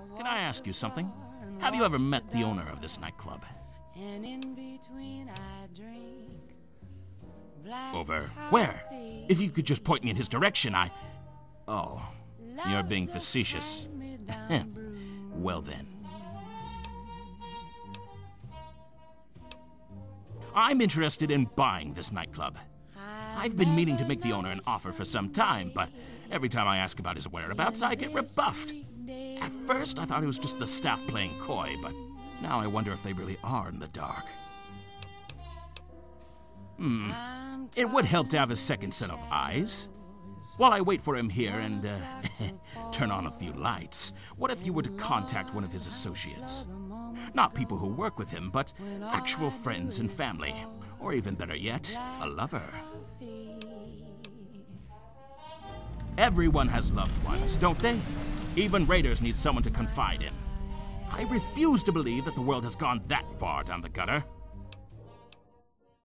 Can I ask you something? Have you ever met the owner of this nightclub? Over where? If you could just point me in his direction, Oh, you're being facetious. Well then. I'm interested in buying this nightclub. I've been meaning to make the owner an offer for some time, but every time I ask about his whereabouts, I get rebuffed. At first, I thought it was just the staff playing coy, but now I wonder if they really are in the dark. It would help to have a second set of eyes. While I wait for him here and turn on a few lights, what if you were to contact one of his associates? Not people who work with him, but actual friends and family. Or even better yet, a lover. Everyone has loved ones, don't they? Even raiders need someone to confide in. I refuse to believe that the world has gone that far down the gutter.